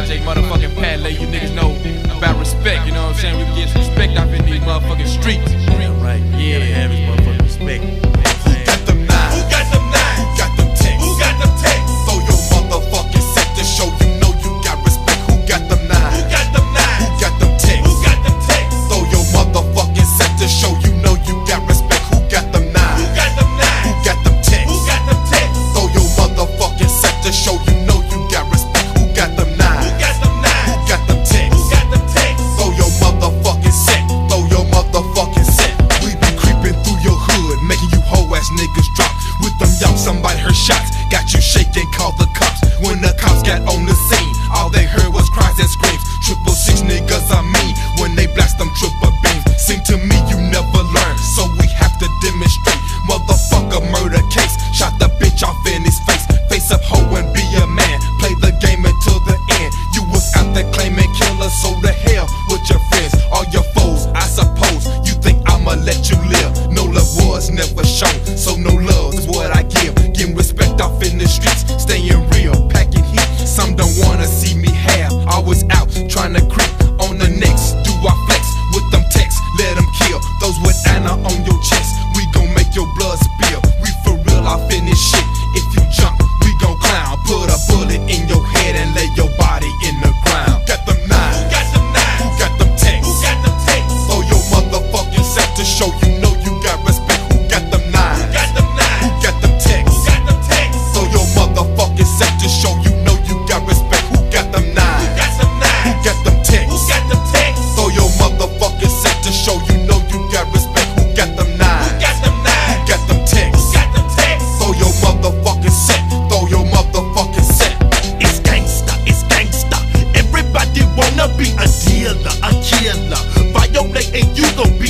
DJ motherfucking Pat, let you niggas know about respect, you know what I'm saying? We can get some respect out in these motherfucking streets. Yeah, right. Yeah, they have his motherfucking respect. Who got them nine? Who got them nine? Who got them ten? Who got them ten? Throw your motherfucking set to show you know you got respect. Who got them nine? Who got them nine? Who got them ten? Who got them ten? Throw your motherfucking set to show you know you got respect. Who got them nine? Who got them nine? Who got them ten? Who got them ten? Throw your motherfucking set to show you know you got respect. Who got them nine? Who got them nine? Who got them ten? Who got them ten? Throw your motherfucking set. Throw your motherfucking set. We be creeping through your hood, making you hoe ass niggas drop. With them young, somebody heard shots, got you shaking, call the cops. When the cops got on the scene, all they heard was cries and screams. 666 niggas I mean, when they blast them triple beams. Seem to me you never learn, so we have to demonstrate. Motherfucker murder case, shot the bitch off in his face. Face up hoe and be a man, play the game until the end. You was out there claiming killers, so the hell with your friends, all your foes, I suppose. You think I'ma let you live? No love was never shown, so no love is what I give. Getting respect off in the streets, staying real, packing heat. Some don't wanna see me have, always out trying to creep on the next. Do I flex with them texts? Let them kill those with Anna on your chest. We gon' make your blood spill. We for real off in this shit. If you jump, we gon' clown. Put a bullet in your head and lay your body in the ground. Got them nine. Who got them nine? Who got them ten? Who got them ten? Throw your motherfucking set to show you know you got respect. Who got them nine? Who got them nine? Who got them ten? Who got them ten? Throw your motherfucking set to show you know you got respect. Who got them nine? Who got them nine? Who got them ten? Who got them ten? Throw your motherfucking set to show you know you got respect. Who got them nine? Who got them nine? Who got them ten? Who got them ten? Throw your motherfucking set. Throw your motherfucking set. It's gangsta, it's gangsta. Everybody wanna be a dealer, a killer. Violate and you gon' be